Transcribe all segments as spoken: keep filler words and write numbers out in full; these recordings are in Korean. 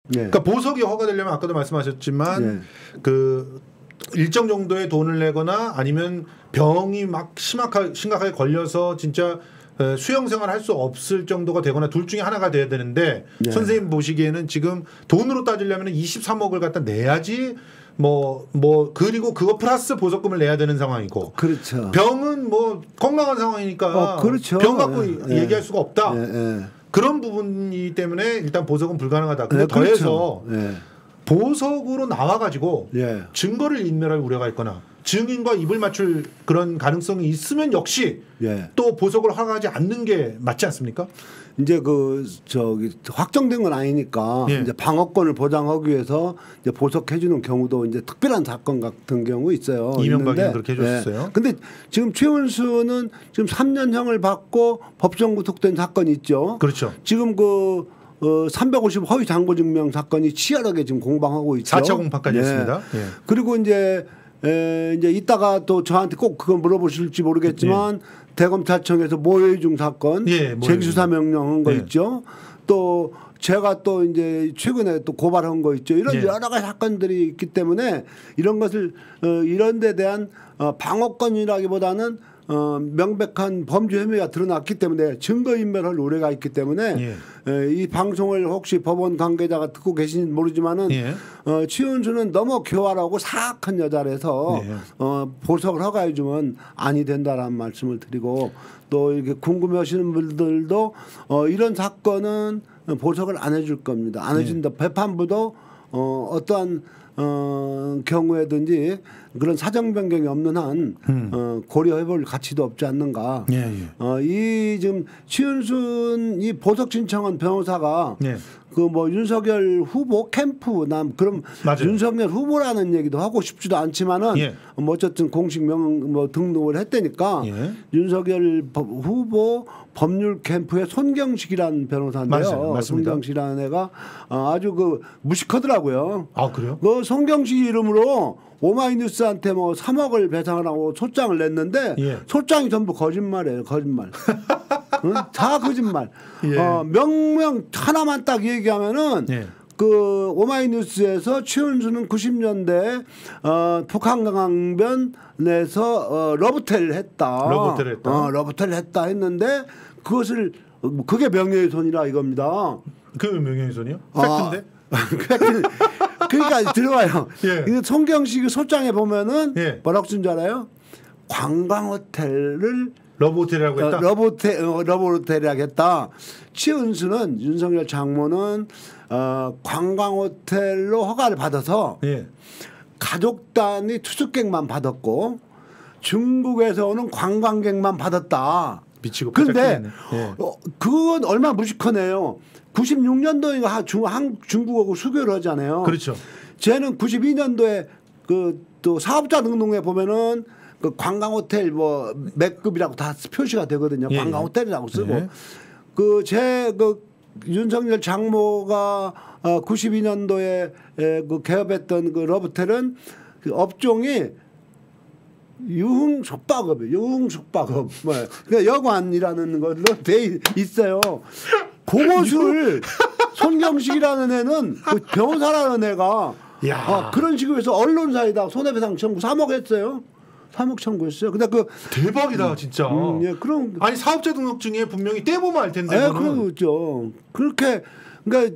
예. 그러니까 보석이 허가되려면 아까도 말씀하셨지만 예. 그 일정 정도의 돈을 내거나 아니면 병이 막 심각하게, 심각하게 걸려서 진짜 수영 생활 할 수 없을 정도가 되거나 둘 중에 하나가 돼야 되는데 예. 선생님 보시기에는 지금 돈으로 따지려면 이십삼억을 갖다 내야지 뭐, 뭐, 그리고 그거 플러스 보석금을 내야 되는 상황이고. 그렇죠. 병은 뭐 건강한 상황이니까. 어, 그렇죠. 병 갖고 예. 얘기할 수가 없다. 예. 예. 그런 부분이기 때문에 일단 보석은 불가능하다. 근데 예, 더해서 그렇죠. 예. 보석으로 나와가지고 예. 증거를 인멸할 우려가 있거나 증인과 입을 맞출 그런 가능성이 있으면 역시 예. 또 보석을 허가하지 않는 게 맞지 않습니까? 이제 그 저기 확정된 건 아니니까 예. 이제 방어권을 보장하기 위해서 이제 보석해주는 경우도 이제 특별한 사건 같은 경우 있어요. 이명박이는 그렇게 해줬어요. 예. 근데 지금 최은수는 지금 삼 년형을 받고 법정 구속된 사건이 있죠. 그렇죠. 지금 그 어, 삼백오십 허위 장고 증명 사건이 치열하게 지금 공방하고 있죠. 사 차 공판까지 예. 했습니다. 예. 그리고 이제 에, 이제 이따가 또 저한테 꼭 그거 물어보실지 모르겠지만 예. 대검찰청에서 모해이중 사건 예, 재기수사 명령한 거 예. 있죠. 또 제가 또 이제 최근에 또 고발한 거 있죠. 이런 예. 여러 가지 사건들이 있기 때문에 이런 것을 어, 이런 데 대한 어, 방어권이라기보다는 어, 명백한 범죄 혐의가 드러났기 때문에 증거인멸할 우려가 있기 때문에 예. 에, 이 방송을 혹시 법원 관계자가 듣고 계신지 모르지만은 예. 어, 최은수는 너무 교활하고 사악한 여자라서 예. 어, 보석을 허가해 주면 아니 된다라는 말씀을 드리고 또 이렇게 궁금해하시는 분들도 어, 이런 사건은 보석을 안 해줄 겁니다. 안 해준다. 예. 재판부도 어, 어떠한 어, 경우에든지 그런 사정 변경이 없는 한 음. 어, 고려해볼 가치도 없지 않는가. 예, 예. 어, 이 지금 최은순 이 보석 신청한 변호사가 예. 그 뭐 윤석열 후보 캠프 남 그럼 맞아요. 윤석열 후보라는 얘기도 하고 싶지도 않지만은 예. 뭐 어쨌든 공식 명 뭐 등록을 했다니까 예. 윤석열 법- 후보 법률 캠프의 손경식이라는 변호사인데요. 맞아요. 맞습니다. 손경식이라는 애가 어, 아주 그 무식하더라고요. 아 그래요? 그 손경식 이름으로 오마이뉴스한테 뭐 삼억을 배상하라고 소장을 냈는데 예. 소장이 전부 거짓말이에요. 거짓말. 응? 다 거짓말. 예. 어, 명명 하나만 딱 얘기하면은 예. 그 오마이뉴스에서 최은수는 구십 년대 어, 북한강변에서 어, 러브텔 했다. 러브텔 했다. 어, 러브텔 했다 했는데 그것을 그게 명예훼손이라 이겁니다. 그 명예훼손이요? 아. 팩트인데? 그러니까 들어와요. 예. 이 송경식 소장에 보면은 예. 뭐라고 쓴 줄 알아요? 관광호텔을 러브호텔이라고 했다. 어, 러브호텔, 어, 러브호텔이라고 했다. 최은수는 윤석열 장모는 어, 관광호텔로 허가를 받아서 예. 가족 단위 투숙객만 받았고 중국에서 오는 관광객만 받았다. 미치고 그런데 팔짝 뛰겠네. 예. 어, 그건 얼마나 무식하네요. 구십육 년도인가 중, 한, 중국하고 수교를 하잖아요. 그렇죠. 쟤는 구십이 년도에 그 또 사업자 등록에 보면은 그 관광호텔 뭐 몇 급이라고 다 표시가 되거든요. 예, 관광호텔이라고 쓰고 예. 그 제 그 윤석열 장모가 어 구십이 년도에 에, 그 개업했던 그 러브텔은 그 업종이 유흥 숙박업이에요. 유흥 숙박업. 뭐 그러니까 여관이라는 걸로 돼 있어요. 그것을 손경식이라는 애는 그 변호사라는 애가 야. 어, 그런 식으로 해서 언론사에다 손해배상 청구 삼억 했어요. 삼억 청구했어요. 근데 그 대박이다 진짜. 음, 예, 그럼 아니 사업자 등록증에 분명히 떼보면 알 텐데. 예, 그거는. 그렇죠. 그렇게 그러니까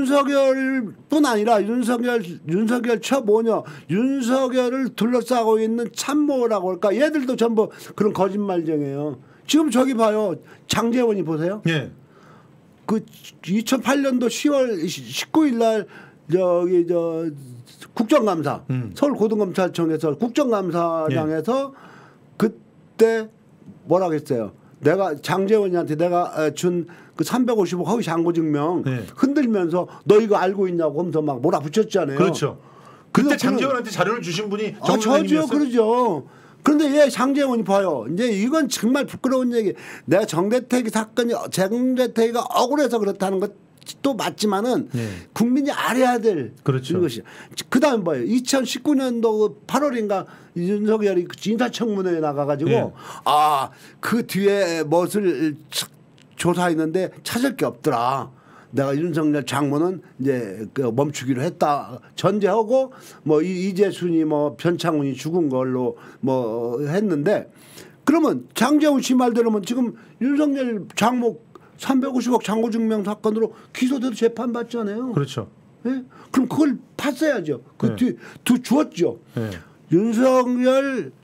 윤석열뿐 아니라 윤석열 윤석열 처모녀 윤석열을 둘러싸고 있는 참모라고 할까 얘들도 전부 그런 거짓말쟁이에요. 지금 저기 봐요. 장제원이 보세요. 예. 그 이천팔 년도 시월 십구 일 날 저기 저 국정감사 음. 서울고등검찰청에서 국정감사장에서 그때 뭐라고 했어요. 내가 장재원이한테 내가 준 그 삼백오십억 허위 장고 증명 네. 흔들면서 너 이거 알고 있냐고 하면서 막 몰아붙였잖아요. 그렇죠. 그때 그래서 장재원한테 자료를 주신 분이 아, 정 저죠, 선생님이었어요? 그러죠. 그런데 얘 장재원이 봐요. 이제 이건 정말 부끄러운 얘기. 내가 정대택 사건이 정대택이가 억울해서 그렇다는 것도 맞지만은 네. 국민이 알아야 될 그렇죠. 것이. 그다음 뭐예요? 이천십구 년도 팔월인가 윤석열이 인사청문회에 나가가지고 네. 아 그 뒤에 무엇을 조사했는데 찾을 게 없더라. 내가 윤석열 장모는 이제 그 멈추기로 했다 전제하고 뭐 이재순이 뭐 변창훈이 죽은 걸로 뭐 했는데 그러면 장제훈 씨 말대로면 지금 윤석열 장모 삼백오십억 장고증명 사건으로 기소돼도 재판받잖아요. 그렇죠. 예? 그럼 그걸 팠어야죠. 그 네. 뒤 두 주었죠. 네. 윤석열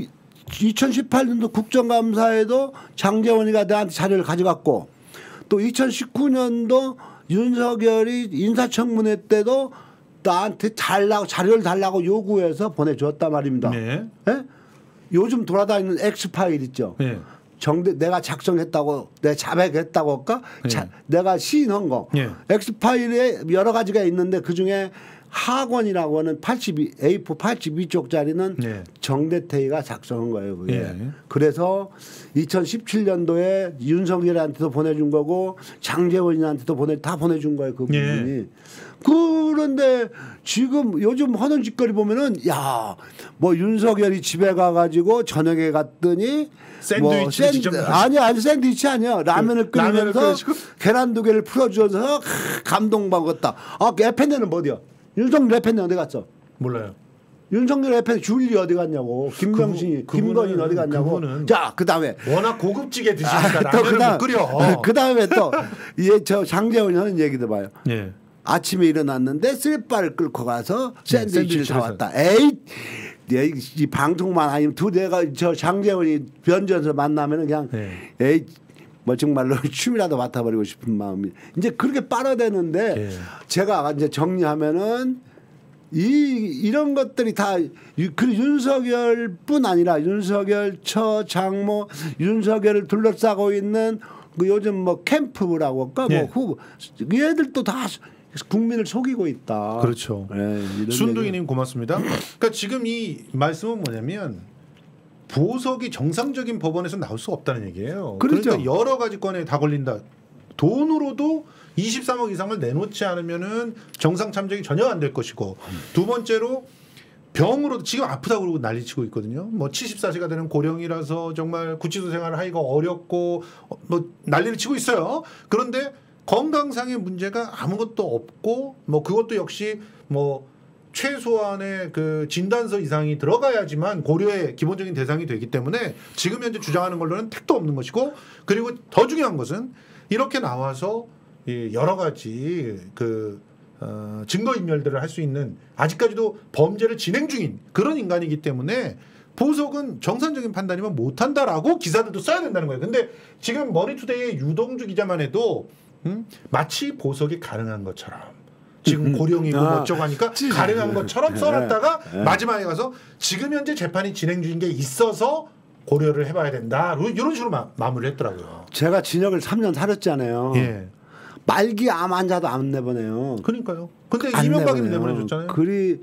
이천십팔 년도 국정감사에도 장제원이가 나한테 자료를 가져갔고 또 이천십구 년도 윤석열이 인사청문회 때도 나한테 달라고 자료를 달라고 요구해서 보내줬단 말입니다. 네. 예? 요즘 돌아다니는 엑스파일 있죠. 네. 정대 내가 작성했다고 내가 자백했다고 할까? 네. 자, 내가 시인한 거. 네. 엑스파일에 여러 가지가 있는데 그중에 하권이라고 하는 팔십이 에이포 팔십이 쪽짜리는 네. 정대태이가 작성한 거예요. 그게. 네. 그래서 이천십칠 년도에 윤석열한테도 보내준 거고 장제원한테도 보내 다 보내준 거예요. 그 부분이. 네. 그런데 지금 요즘 하는 짓거리 보면은 야 뭐 윤석열이 집에 가가지고 저녁에 갔더니 샌드위치 뭐 샌드, 직접 아니 아니 샌드위치 아니야 라면을 그, 라면을 끓이면서 끓이시고? 계란 두 개를 풀어줘서 감동받았다. 아 에펜네는 어디야? 윤석열 에펜네 어디 갔어? 몰라요. 윤석열 에펜네 줄리 어디 갔냐고? 김명신이 그분- 김건희 그분은- 어디 갔냐고? 그분은 자 그다음에 워낙 고급지게 드시니까 아, 또 라면을 그다음- 못 끓여. 그다음에 또얘저 장재원이 하는 얘기도 봐요. 네. 아침에 일어났는데 쇠바를 끌고 가서 네, 샌드위치를 샌드위치를 사왔다. 에이, 이, 이 방송만 아니면 두 대가 저 장재원이 변전에서 만나면은 그냥 네. 에이 뭐 정말로 춤이라도 맡아버리고 싶은 마음이 이제 그렇게 빨아대는데 네. 제가 이제 정리하면은 이 이런 것들이 다 그 윤석열뿐 아니라 윤석열 처 장모 윤석열을 둘러싸고 있는 그 요즘 뭐 캠프라고 할까 네. 뭐 후보 얘들도 다 국민을 속이고 있다. 그렇죠. 네, 이런 순둥이님 고맙습니다. 그러니까 지금 이 말씀은 뭐냐면 보석이 정상적인 법원에서 나올 수 없다는 얘기예요. 그렇죠. 그러니까 여러 가지 건에 다 걸린다. 돈으로도 이십삼억 이상을 내놓지 않으면은 정상 참작이 전혀 안 될 것이고 두 번째로 병으로도 지금 아프다고 그러고 난리치고 있거든요. 뭐 칠십사 세가 되는 고령이라서 정말 구치소 생활을 하기가 어렵고 뭐 난리를 치고 있어요. 그런데 건강상의 문제가 아무것도 없고 뭐 그것도 역시 뭐 최소한의 그 진단서 이상이 들어가야지만 고려의 기본적인 대상이 되기 때문에 지금 현재 주장하는 걸로는 택도 없는 것이고 그리고 더 중요한 것은 이렇게 나와서 이 여러 가지 그 어, 증거인멸들을 할 수 있는 아직까지도 범죄를 진행 중인 그런 인간이기 때문에 보석은 정상적인 판단이면 못한다라고 기사들도 써야 된다는 거예요. 근데 지금 머니투데이의 유동주 기자만 해도 음? 마치 보석이 가능한 것처럼 지금 고령이고 아, 어쩌고 하니까 찌- 가능한 것처럼 네, 써놨다가 네. 마지막에 가서 지금 현재 재판이 진행 중인 게 있어서 고려를 해봐야 된다. 이런 식으로 마, 마무리를 했더라고요. 제가 진역을 삼 년 살았잖아요. 예. 말기 암 환자도 안 내보내요. 그러니까. 근데 안 이명박이는 내보내요. 내보내줬잖아요. 그리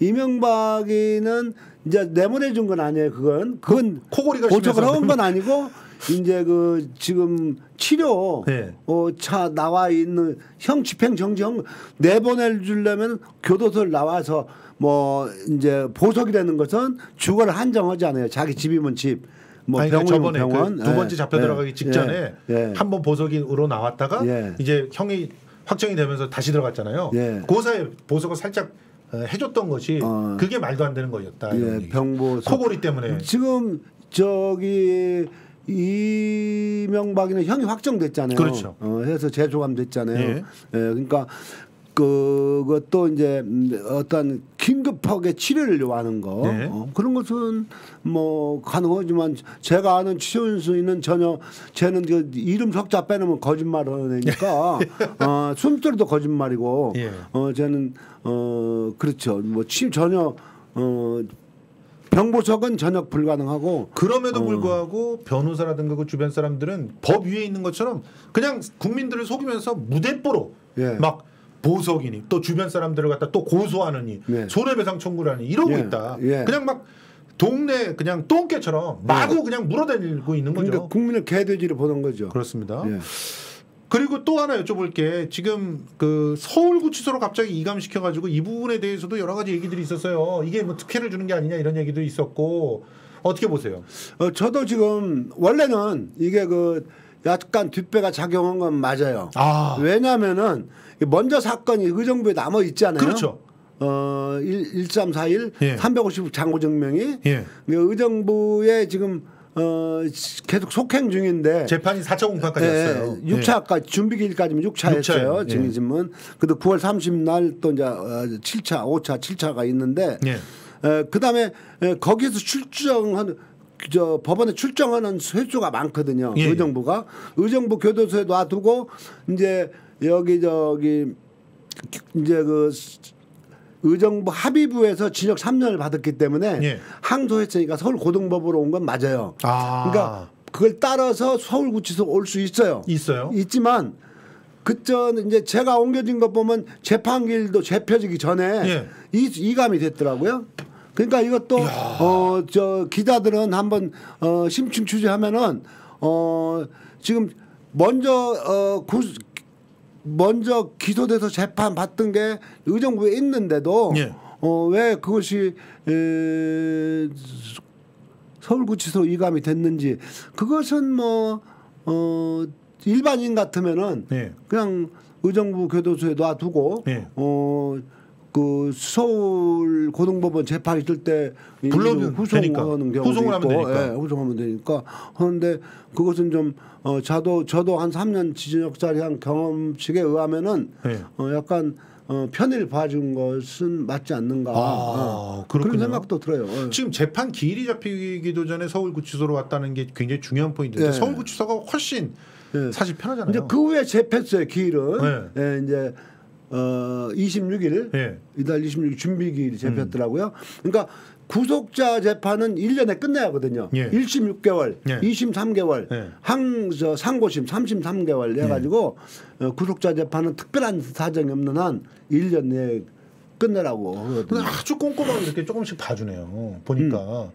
이명박이는 이제 내보내준 건 아니에요. 그건 그건 코골이가 보석을 심해서 한 건 아니고 이제 그 지금 치료 네. 어, 차 나와 있는 형 집행 정지형 내보내 주려면 교도소를 나와서 뭐 이제 보석이라는 것은 주거를 한정하지 않아요. 자기 집이면 집. 뭐 아니, 병원이면 저번에 병원. 그 두 번째 예, 잡혀 예, 들어가기 직전에 예, 예. 한 번 보석으로 나왔다가 예. 이제 형이 확정이 되면서 다시 들어갔잖아요. 예. 그 사이에 보석을 살짝 어, 해줬던 것이 어. 그게 말도 안 되는 거였다. 이런 예, 얘기죠. 병보석. 코골이 때문에. 지금 저기 이명박이는 형이 확정됐잖아요. 그렇죠. 어, 해서 재소감됐잖아요. 예. 예, 그러니까 그것도 이제 어떤 긴급하게 치료를 요하는 거 네. 어, 그런 것은 뭐 가능하지만 제가 아는 치료인수는 전혀 쟤는 그 이름 석자 빼놓으면 거짓말을 하니까 어, 숨소리도 거짓말이고 예. 어, 쟤는 어 그렇죠 뭐 치, 전혀 어 병보석은 전혀 불가능하고 그럼에도 어. 불구하고 변호사라든가 그 주변 사람들은 법 위에 있는 것처럼 그냥 국민들을 속이면서 무대뽀로 예. 막 보석이니 또 주변 사람들을 갖다 또 고소하느니 예. 손해배상 청구를 하니 이러고 예. 있다. 예. 그냥 막 동네 그냥 똥개처럼 마구 그냥 물어다니고 있는 거죠. 그러니까 국민을 개돼지로 보는 거죠. 그렇습니다. 예. 그리고 또 하나 여쭤볼 게 지금 그 서울구치소로 갑자기 이감시켜가지고 이 부분에 대해서도 여러 가지 얘기들이 있었어요. 이게 뭐 특혜를 주는 게 아니냐 이런 얘기도 있었고 어떻게 보세요? 어, 저도 지금 원래는 이게 그 약간 뒷배가 작용한 건 맞아요. 아. 왜냐하면은 먼저 사건이 의정부에 남아 있잖아요. 그렇죠. 어, 일삼사일 예. 삼백오십 장고 증명이 예. 의정부에 지금 어, 계속 속행 중인데 재판이 사 차 공판까지 왔어요. 예, 육 차까지 준비 기일까지는 육 차였어요. 예. 증인신문. 근데 구월 삼십 날 또 이제 칠 차, 오 차, 칠 차가 있는데 예. 에, 그다음에 에, 거기서 출정하는 저 법원에 출정하는 횟수가 많거든요. 예. 의정부가 의정부 교도소에 놔두고 이제 여기 저기 이제 그 의정부 합의부에서 징역 삼 년을 받았기 때문에 예. 항소했으니까 서울고등법으로 온 건 맞아요. 아. 그러니까 그걸 따라서 서울구치소 올 수 있어요. 있어요. 있지만 그전 이제 제가 옮겨진 것 보면 재판기일도 재펴지기 전에 예. 이, 이감이 됐더라고요. 그러니까 이것도 어 저 기자들은 한번 어 심층 취재하면은 어 지금 먼저 어 구, 먼저 기소돼서 재판 받던 게 의정부에 있는데도 예. 어 왜 그것이 에, 서울구치소 이감이 됐는지 그것은 뭐 어 일반인 같으면은 예. 그냥 의정부 교도소에 놔두고 예. 어 그 서울 고등법원 재판 있을 때 불러도 후송하는 되니까. 경우도 후송을 하면 있고, 되니까. 예, 후송하면 되니까 하는데 그것은 좀 어, 저도 저도 한 삼 년 지진역살이 한 경험칙에 의하면은 예. 어, 약간 어, 편의를 봐준 것은 맞지 않는가 아, 어, 그렇군요. 그런 생각도 들어요. 예. 지금 재판 기일이 잡히기도 전에 서울구치소로 왔다는 게 굉장히 중요한 포인트인데 예. 서울구치소가 훨씬 예. 사실 편하잖아요. 이제 그 후에 재패했어요 기일은 네. 예, 이제 어 이십육 일 예. 이달 이십육 일 준비 기일이 재패했더라고요. 그러니까 구속자 재판은 일 년에 끝내야 하거든요. 예. 일 심 육 개월, 예. 이 심 삼 개월, 예. 항 저 상고심 삼 심 삼 개월 해 가지고 어, 구속자 재판은 특별한 사정이 없는 한 일 년 내에 끝내라고 근데 하거든요. 아주 꼼꼼하게 이렇게 조금씩 봐주네요. 보니까